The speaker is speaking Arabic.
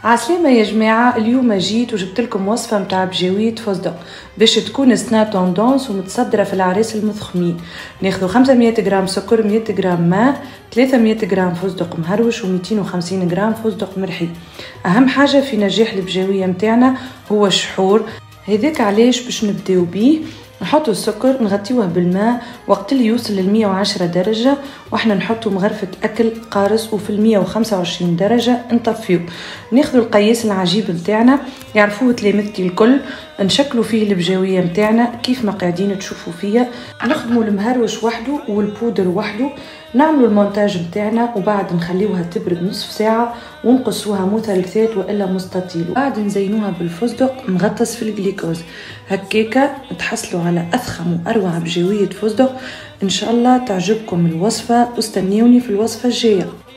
عسلامة يا جماعة، اليوم جيت وجبت لكم وصفة متاع بجاوية فستق باش تكون سنا توندونس ومتصدرة في العريس المضخمين. ناخذ 500 غرام سكر، 100 غرام ماء، 300 غرام فستق مهروش و250 غرام فستق مرحي. أهم حاجة في نجاح البجاوية متاعنا هو الشحور، هذاك علاش باش نبداو بيه. نحطوا السكر نغطيوه بالماء وقت اللي يوصل ل 110 درجة، واحنا نحطوا مغرفة أكل قارص، وفي 125 درجة نطفيو. ناخذوا القياس العجيب متاعنا يعرفوه تلامذتي الكل، نشكلوا فيه البجاوية متاعنا كيف ما قاعدين تشوفوا فيا. نخدموا المهروش وحده والبودر وحده، نعملوا المونتاج متاعنا وبعد نخليوها تبرد نصف ساعة ونقصوها مثلثات والا مستطيل، وبعد نزينوها بالفستق مغطس في الجليكوز. هكاكا تحصلوا على أضخم وأروع بجاوية فستق. إن شاء الله تعجبكم الوصفة واستنوني في الوصفة الجاية.